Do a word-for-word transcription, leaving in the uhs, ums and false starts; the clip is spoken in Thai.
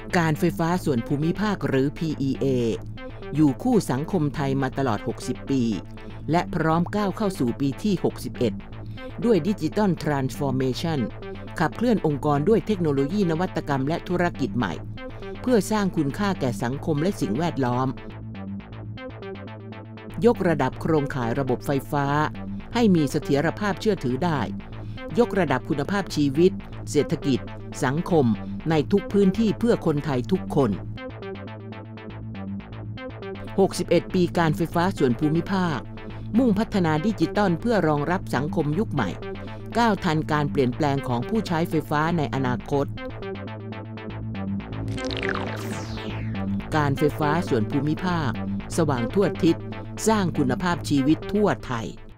การไฟฟ้าส่วนภูมิภาคหรือ พี อี เอ อยู่คู่สังคมไทยมาตลอด หกสิบ ปี และพร้อมก้าวเข้าสู่ปีที่ หกสิบเอ็ด ด้วยดิจิตอลทรานส์ฟอร์เมชันขับเคลื่อนองค์กรด้วยเทคโนโลยีนวัตกรรมและธุรกิจใหม่เพื่อสร้างคุณค่าแก่สังคมและสิ่งแวดล้อมยกระดับโครงข่ายระบบไฟฟ้าให้มีเสถียรภาพเชื่อถือได้ยกระดับคุณภาพชีวิตเศรษฐกิจสังคมในทุกพื้นที่เพื่อคนไทยทุกคน หกสิบเอ็ด ปีการไฟฟ้าส่วนภูมิภาคมุ่งพัฒนาดิจิตอลเพื่อรองรับสังคมยุคใหม่ก้าวทันการเปลี่ยนแปลงของผู้ใช้ไฟฟ้าในอนาคตการไฟฟ้าส่วนภูมิภาคสว่างทั่วทิศสร้างคุณภาพชีวิตทั่วไทย